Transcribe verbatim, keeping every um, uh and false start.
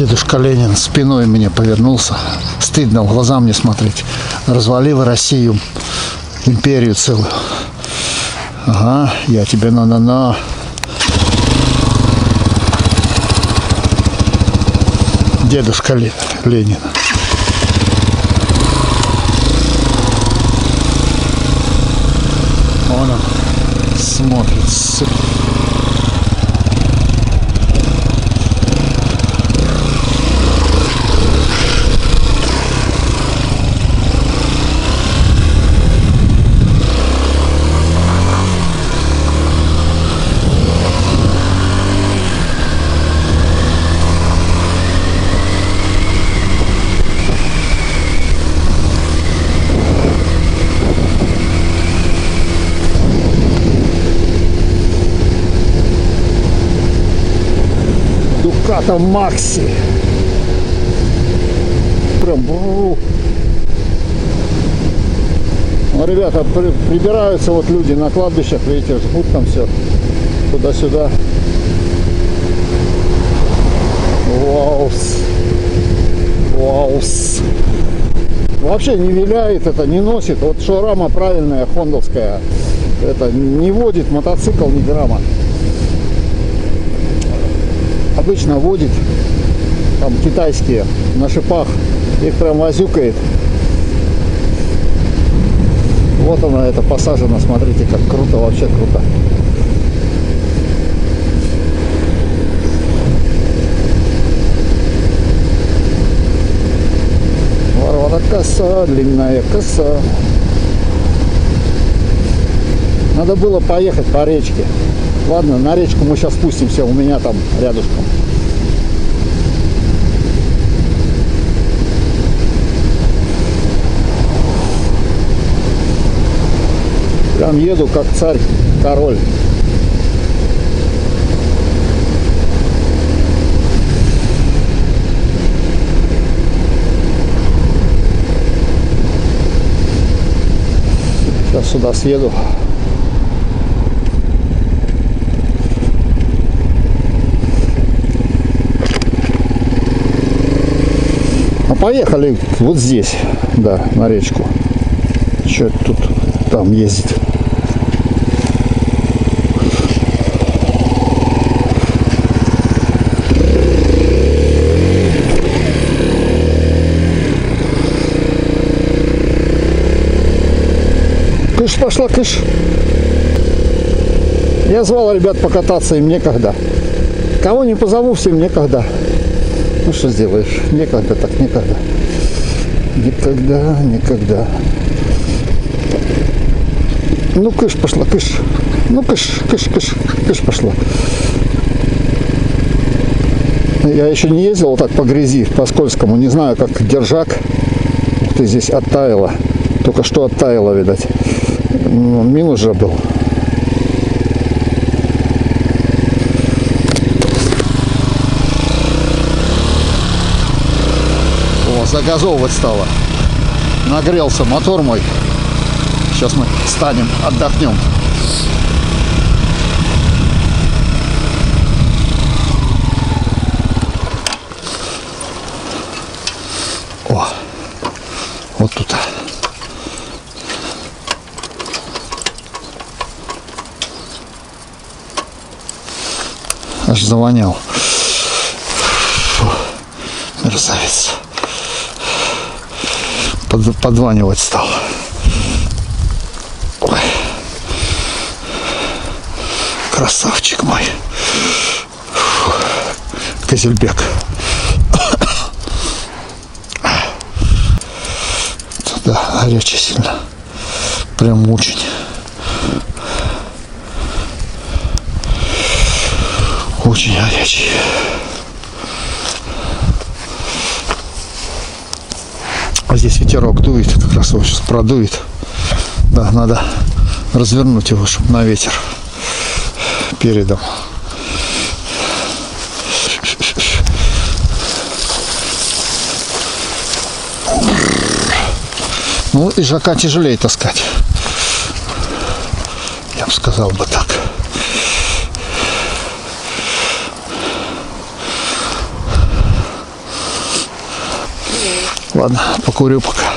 Дедушка Ленин спиной мне повернулся. Стыдно в глаза мне смотреть. Развалил Россию, империю целую. Ага, я тебе на-на-на. Дедушка Ленин. Вон он смотрит. Дукато Макси. Прям. Ну, ребята, при, прибираются вот люди на кладбищах, видите, жмут там все туда-сюда. Ваус. Ваус. Вообще не виляет это, не носит. Вот что рама правильная, хондовская. Это не водит мотоцикл ни грамма. Обычно водит там китайские на шипах, их прям возюкает. Вот она, это посажена, смотрите, как круто, вообще круто. Варвара коса, длинная коса. Надо было поехать по речке. Ладно, на речку мы сейчас спустимся, у меня там рядышком. Прям еду как царь, король. Сейчас сюда съеду. Поехали вот здесь, да, на речку. Что тут там ездит? Кыш пошла, кыш. Я звал ребят покататься, им некогда. Кого не позову, всем некогда. Ну что сделаешь? Некогда так, некогда. Никогда, никогда. Ну, кыш пошла, кыш. Ну, кыш, кыш, кыш, кыш пошла. Я еще не ездил вот так по грязи, по скользкому. Не знаю, как держак. Ух ты, здесь оттаяло. Только что оттаяло, видать. Минус же был. Загазовывать стало. Нагрелся мотор мой. Сейчас мы встанем, отдохнем. О, вот тут. Аж завонял. Фу, мерзавец. Подзванивать стал. Ой. Красавчик мой. Фу. Козельбек. Да, горячий сильно. Прям очень. Очень горячий. А здесь ветерок дует, как раз его сейчас продует. Да, надо развернуть его, чтобы на ветер передом. Ну, лежака тяжелее таскать. Я бы сказал бы так. Ладно, покурю пока.